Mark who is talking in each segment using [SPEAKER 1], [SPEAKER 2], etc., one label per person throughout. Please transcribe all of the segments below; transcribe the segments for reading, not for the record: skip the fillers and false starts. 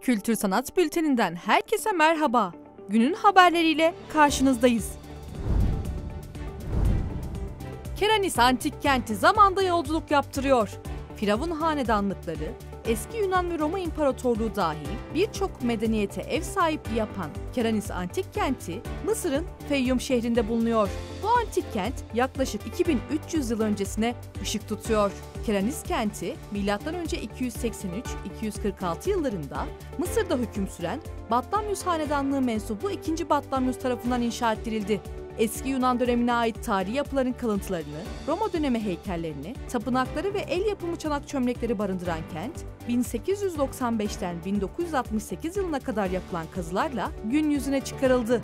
[SPEAKER 1] Kültür Sanat Bülteninden herkese merhaba. Günün haberleriyle karşınızdayız. Keranis Antik Kenti zamanda yolculuk yaptırıyor. Firavun hanedanlıkları, eski Yunan ve Roma İmparatorluğu dahil birçok medeniyete ev sahipliği yapan Keranis Antik Kenti, Mısır'ın Feyyum şehrinde bulunuyor. Bu antik kent yaklaşık 2300 yıl öncesine ışık tutuyor. Keranis kenti, M.Ö. 283-246 yıllarında Mısır'da hüküm süren Batlamyus Hanedanlığı mensubu 2. Batlamyus tarafından inşa edildi. Eski Yunan dönemine ait tarihi yapıların kalıntılarını, Roma dönemi heykellerini, tapınakları ve el yapımı çanak çömlekleri barındıran kent, 1895'ten 1968 yılına kadar yapılan kazılarla gün yüzüne çıkarıldı.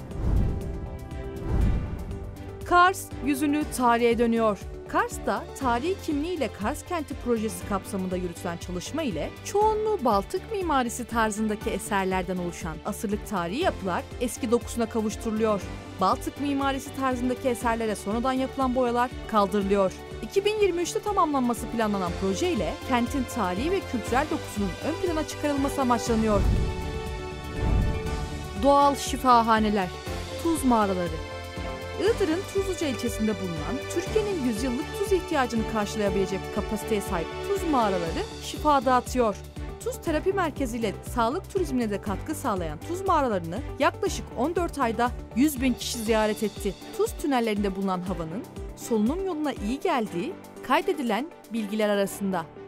[SPEAKER 1] Kars yüzünü tarihe dönüyor. Kars'ta tarihi kimliğiyle Kars Kenti projesi kapsamında yürütülen çalışma ile çoğunluğu Baltık mimarisi tarzındaki eserlerden oluşan asırlık tarihi yapılar eski dokusuna kavuşturuluyor. Baltık mimarisi tarzındaki eserlere sonradan yapılan boyalar kaldırılıyor. 2023'te tamamlanması planlanan proje ile kentin tarihi ve kültürel dokusunun ön plana çıkarılması amaçlanıyor. Doğal şifahaneler, tuz mağaraları. Iğdır'ın Tuzluca ilçesinde bulunan, Türkiye'nin yüzyıllık tuz ihtiyacını karşılayabilecek kapasiteye sahip tuz mağaraları şifa dağıtıyor. Tuz terapi merkeziyle sağlık turizmine de katkı sağlayan tuz mağaralarını yaklaşık 14 ayda 100.000 kişi ziyaret etti. Tuz tünellerinde bulunan havanın solunum yoluna iyi geldiği kaydedilen bilgiler arasında.